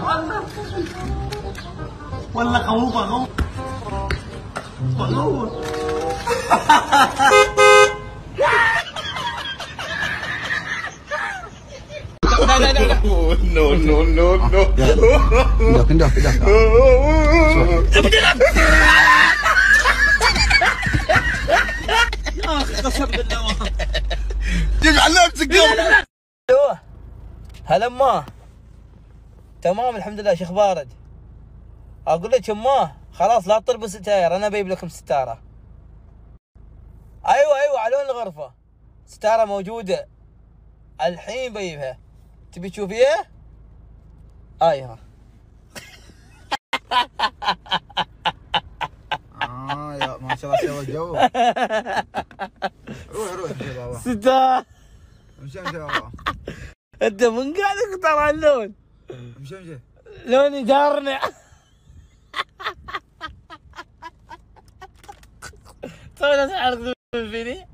والله خوفه خوف No. Indok. يا اخي قسم بالله جمع نفسك يلا. ايوه هلا اماه. تمام الحمد لله. شو اخبارك؟ اقول لك اماه خلاص لا تطلبوا ستاير، انا بجيب لكم ستاره. ايوه على لون الغرفه ستاره موجوده الحين بجيبها. تبي تشوفيها؟ ايها. يا ما شاء الله سوى الجو. روح يا بابا. ستاره امشي يا بابا. انت من قاعد تختار عن اللون؟ امشي. لوني دارنا. سوي ناس عارضين فيني.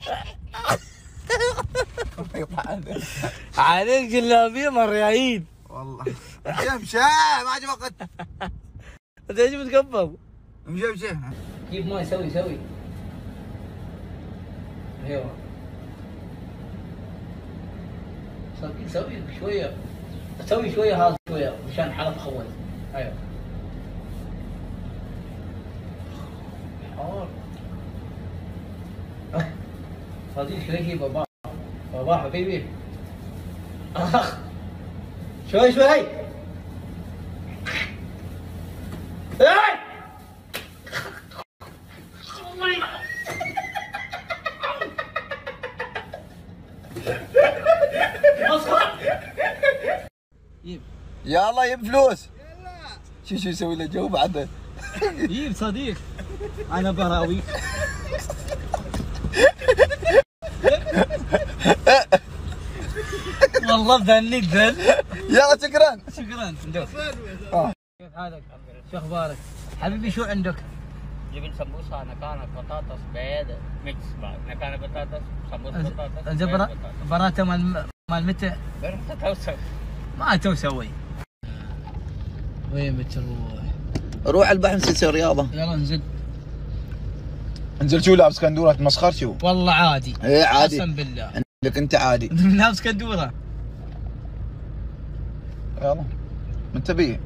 عليك جلابيه مريعين والله. امشي ما عجبك. انت ايش بتقبض؟ امشي. جيب ماي سوي. ايوه سوي شويه. سوي شويه هذا شويه مشان حلق خول. ايوه حار. هذه شويه بابا حبيبي. اخ شوي يلا يب فلوس. شو يسوي له جو بعده؟ جيب صديق انا براوي. والله ذنيك ذن. يلا شكرا. كيف حالك؟ شو اخبارك؟ حبيبي شو عندك؟ جبن سموسه نكانه بطاطس بيض ميكس بعد نكانه بطاطس سموسه بطاطس الجبرة براته مال متى؟ توسع ما توسوي. وين بتروح؟ روح البحر نسوي رياضه. يلا انزل شو لابس كندوره تمسخر شو؟ والله عادي. ايه عادي. قسم بالله. عندك انت عادي. لابس كندوره. يلا من تبي؟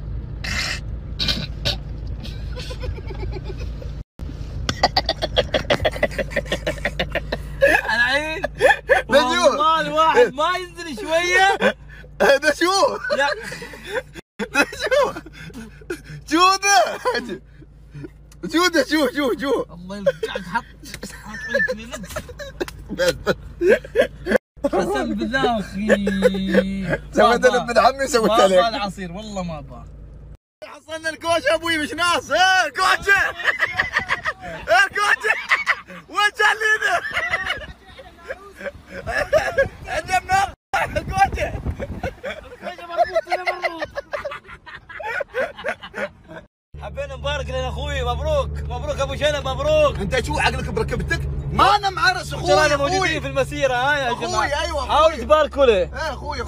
العين والله الواحد ما ينزل شويه. هذا شو؟ لا شو الله يرجعك. حط لي كلينكس. قسم بالله اخي سويت لك ابن عمي سويت لك. ما العصير والله ما ابغى. حصلنا الكوشه ابوي مش ناس. الكوشه وين جالينا؟ عندنا منار الكوشه مربوط. حبينا نبارك لاخوي. مبروك ابو شنب مبروك. انت شو عقلك بركبتك؟ ما انا معرس اخوي. ترانا موجودين في المسيره. ها يا جماعه اخوي. ايوه اخوي. حاولوا تباركوا له. ايه اخوي.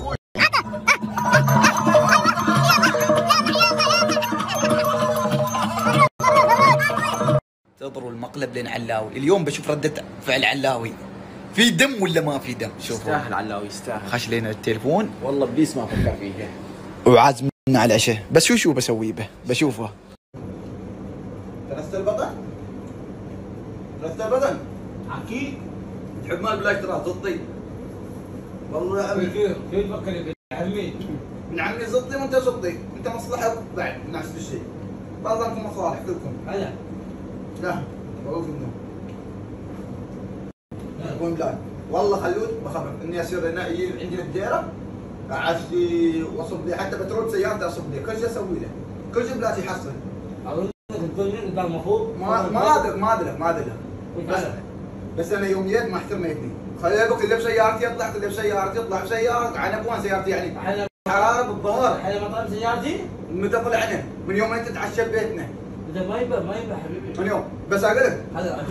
انتظروا المقلب لين علاوي. اليوم بشوف ردة فعل علاوي. في دم ولا ما في دم؟ شوفوا. يستاهل علاوي يستاهل. خش لنا التليفون. والله ابليس ما فكر فيه. وعازمنا على العشاء. بس شو بسوي به؟ بشوفه. درست البطن؟ اكيد. تحب مال بلاك ترى زطي. والله يا عمي كيف تفكر يا ابن عمي؟ ابن عمي زطي وانت زطي. انت مصلحه بعد نفس الشيء. بعضكم مصالح كلكم. هلا لا معروف انه يكون بلاد. والله خلود بخبرك اني اصير هنا يجي عندي الديره اعشي واصب لي حتى بترول سيارتي اصب لي كل شيء اسوي له. كل شيء بلاد يحصل. اقول لك تقول لي قدام المفروض ما ادري بس انا يوم جيت ما احترمتني. خليك اللي بسيارتي يطلع يطلع بسيارتك. عن ابوان سيارتي يعني حراره بالظهر. حين ما طلع سيارتي متى طلعنا؟ من يوم انت تتعشى ببيتنا. اذا ما يبى حبيبي. من يوم بس اقول لك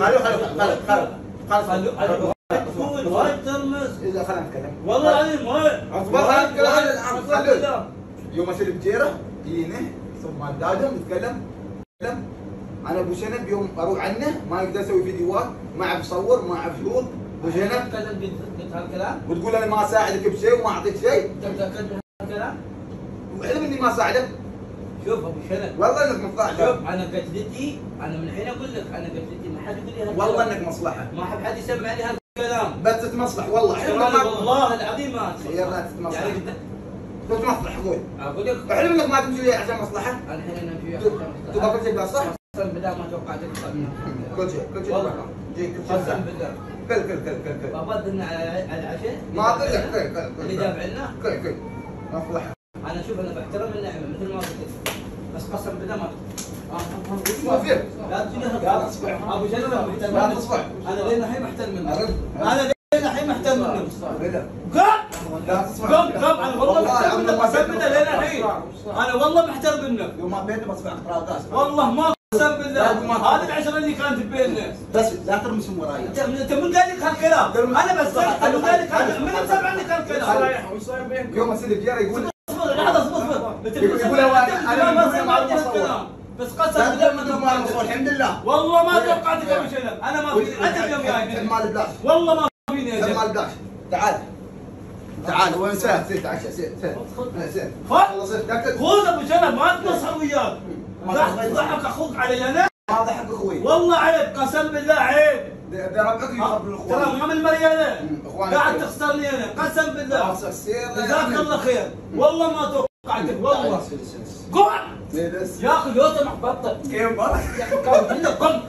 خلو وايد ترمس. اذا خلينا نتكلم والله العظيم ما اصبر خلينا نتكلم. يوم اصير بجيره يجينا ثم دادم نتكلم. انا ابو شنب يوم اروح عنه ما يقدر يسوي فيديوهات، ما اعرف اصور، ما اعرف شغل. ابو شنب تكلم قلت هالكلام؟ وتقول انا ما اساعدك بشيء وما اعطيك شيء. انت متاكد من هالكلام؟ وعلم اني ما اساعدك. شوف ابو شنب، والله انك مصلحه. شوف انا قتلتي، انا من الحين اقول لك انا قتلتي ما حد يقول لي هالكلام. والله انك مصلحه. ما احب حد يسمعني هالكلام. بس تتمصلح والله. حلم والله العظيم ما خيرنا تتمصلح. يعني تتمصلح اخوي. اقول لك حلم انك ما تمشي لي عشان مصلحه. الحين انا في تبغى كل شيء صح؟ قسم بالله ما توقعتك كل شيء والله. جيك كل شيء. قسم بالله كل فبدنا على العشاء ما اقول لك اللي جاب عنا. كل مصلحه. انا شوف انا بحترم النعمه مثل ما قلت لك، بس قسم بالله ما ما في. لا تجيني لا تصبح. ابو جنب لا تصبح. انا لين الحين محترم منك. أرد. انا لين الحين محترم منك. بلا. قم لا تصبح. قم انا والله محترم منك قسم بالله لين الحين. انا والله محترم منك. يوم ما بيننا بصبح طراقاس. والله ما قسم بالله هذه العشره اللي كانت بيننا. بس لا ترمس من وراي. انت من قال لك هالكلام؟ انا بس من قال لك هالكلام؟ من مسمع لك هالكلام؟ وش صاير بينكم؟ يوم اصير بجيره يقول اصبر لحظه اصبر. يقول أنا ما يقول سمعت ما هالكلام، بس قسم لا بالله تقول ما المصور الحمد لله. والله ما توقعتك ابو شنب. انا ما فيني انت اليوم جاي المال بلاش. والله ما فيني يا المال بلاش. تعال وين سير تعشى سير. خذ سير تاكل. خذ ابو شنب ما تنصح وياك. ضحك اخوك علي انا. ما ضحك اخوي. والله عيب قسم بالله عيب. ربعك يخبر الاخوان. ترى ما من مريانه اخوانك قاعد تخسرني انا قسم بالله. سير جزاك الله خير. والله ما توقعتك والله. قوم بس يا اخي لو سمحت بطل. كيف بالك؟ يا اخي كان عندك قم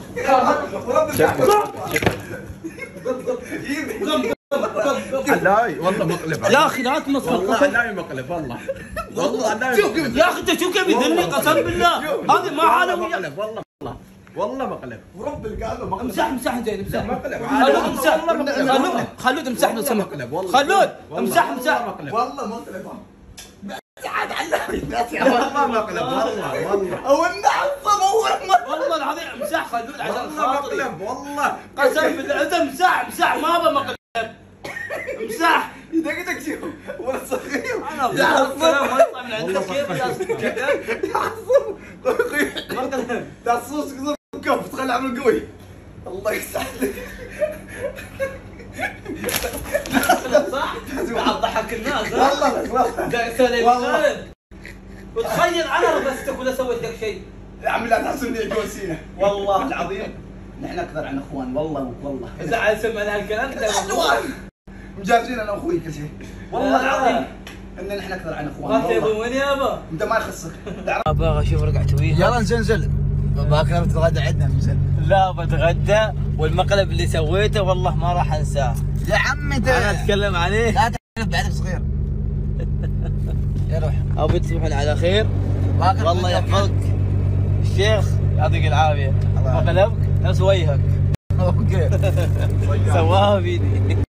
علاوي والله مقلب. يا اخي لا تمصر والله علاوي مقلب والله. والله علاوي مقلب. يا اخي انت شو كيف يذلني قسم بالله. هذه ما عالم مقلب والله والله مقلب. ورب القلب مقلب. امسح زين امسح. مقلب. خلود امسح لو سمحت. مقلب والله. خلود امسح والله مقلب. عاد علمني والله مقلب والله والله. او النعصب اول مره. والله العظيم امسح خلود عشان والله خاطري. مقلب والله. قسم بالله انت امسح ما ابى مقلب. امسح. يدقدق شوف ولا صغير. انا الكلام ما يطلع من عندك كيف يا يعصب. تصوص كف تخلع من قوي. الله يسعدك. صح؟ قاعد ضحك الناس والله قاعد تسوي والله وتخيل انا ربستك ولا سويت لك شيء. يا عمي لا تحسبني جوسينا. والله العظيم نحن اكثر عن اخوان والله. زعل سمعنا هالكلام انت مجازين انا واخوي كل شيء. والله العظيم ان نحن اكثر عن اخوان. ما تبون وين يابا؟ انت ما يخصك. ابغى اشوف رقعت وياها. يلا نزنزل. باكر تتغدى عندنا نزل. لا بتغدى والمقلب اللي سويته والله ما راح انساه. يا عمي انا اتكلم عليه. لا تعرف بعدك صغير. يروح. ابي تصبحون على خير. والله يحفظك الشيخ يعطيك العافيه. مقلبك نفس وجهك. اوكي. سواها بيدي.